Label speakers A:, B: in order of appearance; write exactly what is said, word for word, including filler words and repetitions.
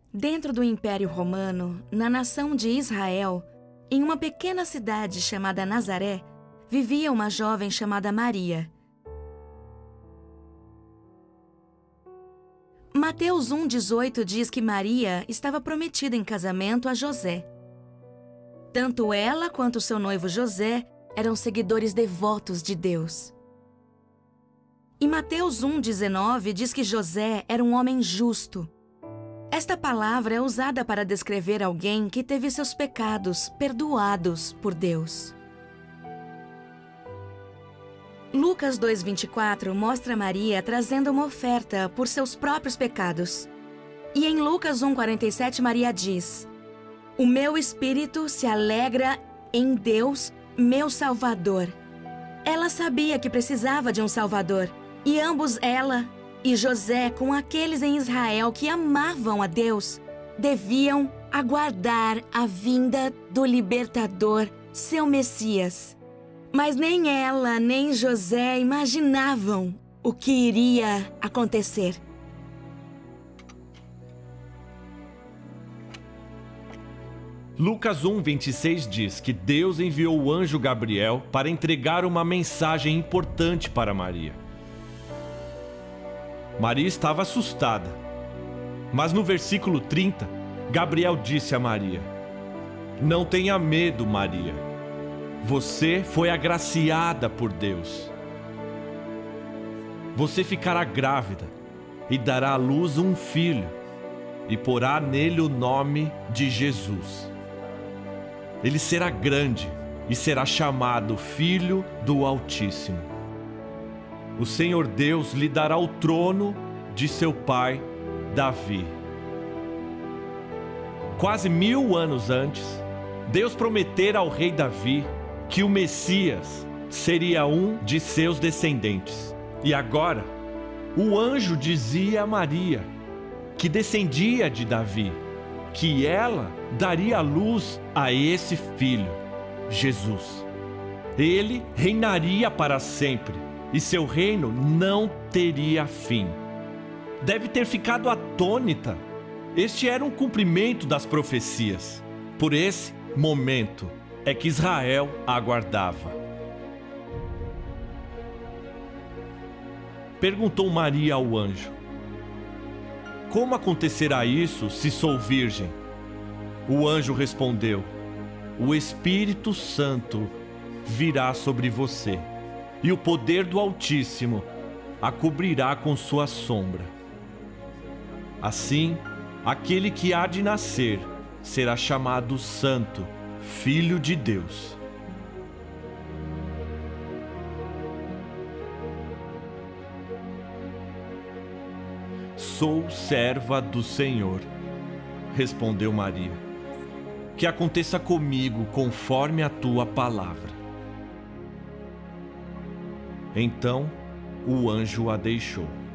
A: Dentro do Império Romano, na nação de Israel, em uma pequena cidade chamada Nazaré, vivia uma jovem chamada Maria. Mateus um, dezoito diz que Maria estava prometida em casamento a José. Tanto ela quanto seu noivo José eram seguidores devotos de Deus. E Mateus um, dezenove diz que José era um homem justo. Esta palavra é usada para descrever alguém que teve seus pecados perdoados por Deus. Lucas dois, vinte e quatro mostra Maria trazendo uma oferta por seus próprios pecados. E em Lucas um, quarenta e sete, Maria diz: "O meu espírito se alegra em Deus, meu Salvador." Ela sabia que precisava de um Salvador, e ambos, ela e José, com aqueles em Israel que amavam a Deus, deviam aguardar a vinda do Libertador, seu Messias. Mas nem ela, nem José imaginavam o que iria acontecer.
B: Lucas um, vinte e seis diz que Deus enviou o anjo Gabriel para entregar uma mensagem importante para Maria. Maria estava assustada, mas no versículo trinta, Gabriel disse a Maria: "Não tenha medo, Maria. Você foi agraciada por Deus. Você ficará grávida e dará à luz um filho e porá nele o nome de Jesus. Ele será grande e será chamado Filho do Altíssimo. O Senhor Deus lhe dará o trono de seu pai, Davi." Quase mil anos antes, Deus prometera ao rei Davi que o Messias seria um de seus descendentes. E agora, o anjo dizia a Maria que descendia de Davi, que ela daria à luz a esse filho, Jesus. Ele reinaria para sempre e seu reino não teria fim. Deve ter ficado atônita. Este era um cumprimento das profecias. Por esse momento é que Israel aguardava. Perguntou Maria ao anjo: "Como acontecerá isso se sou virgem?" O anjo respondeu: "O Espírito Santo virá sobre você, e o poder do Altíssimo a cobrirá com sua sombra. Assim, aquele que há de nascer será chamado Santo, Filho de Deus." "Sou serva do Senhor", respondeu Maria. "Que aconteça comigo conforme a tua palavra." Então o anjo a deixou.